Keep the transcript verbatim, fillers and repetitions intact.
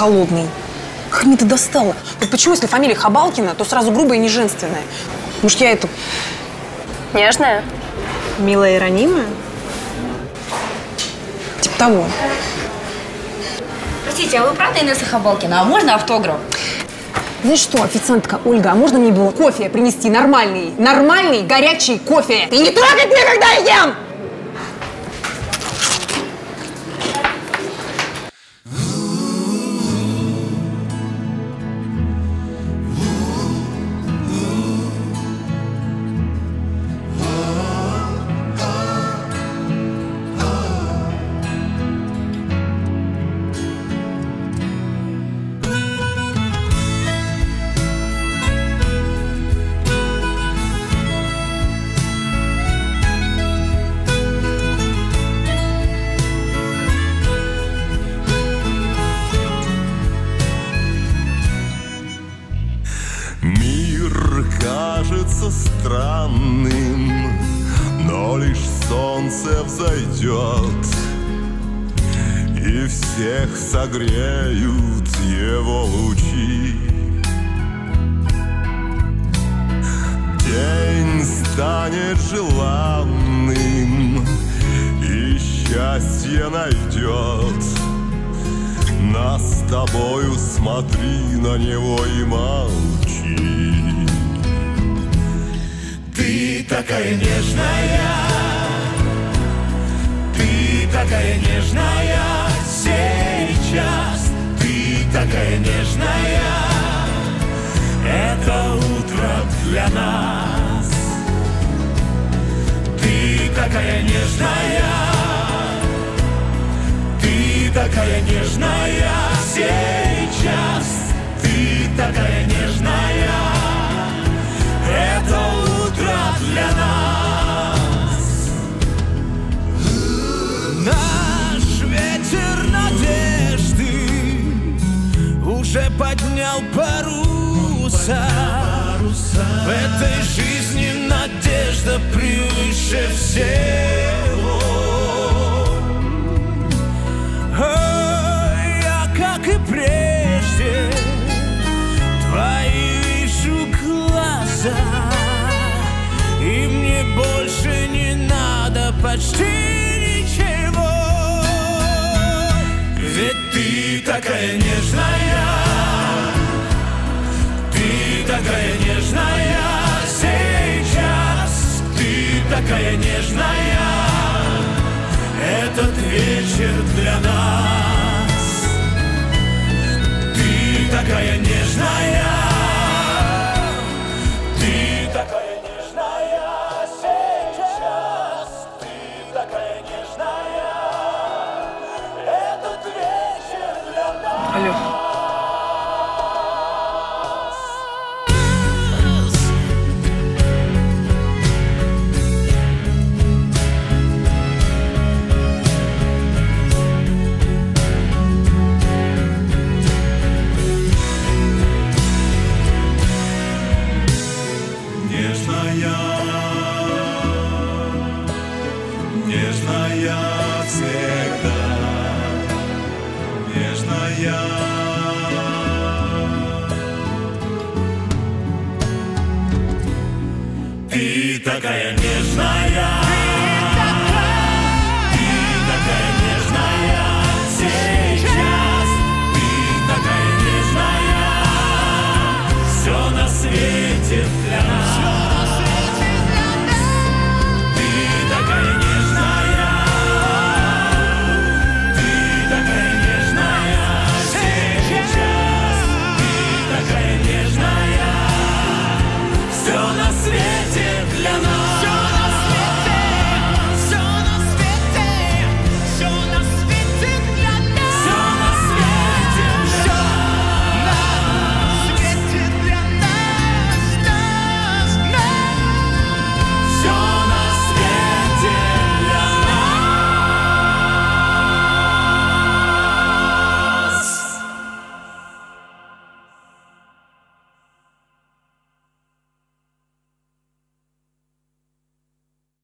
холодный. Хрень ты достала. Вот почему, если фамилия Хабалкина, то сразу грубая и неженственная? Может, я это… Нежная? Милая и ранимая? Типа того. Простите, а вы правда Инесса Хабалкина? А можно автограф? Знаешь что, официантка Ольга, а можно мне было кофе принести нормальный, нормальный горячий кофе? И не трогать меня, когда я ем! Мир кажется странным, но лишь солнце взойдет, и всех согреют его лучи. День станет желанным, и счастье найдет. Нас с тобою смотри на него и молчи. Ты такая нежная, ты такая нежная сейчас, ты такая нежная. Это утро для нас. Ты такая нежная, ты такая нежная сейчас, ты такая нежная. Это утро для нас. Наш ветер надежды уже поднял паруса. В этой жизни надежда превыше всего. Я, как и прежде, твои вижу глаза, и мне больше не надо почти ничего. Ведь ты такая нежная, ты такая нежная сейчас, ты такая нежная. Этот вечер для нас. Ты такая нежная, ты такая нежная сейчас, ты такая нежная. Этот вечер для нас. Алло. Нежная всегда, нежная. Ты такая нежная.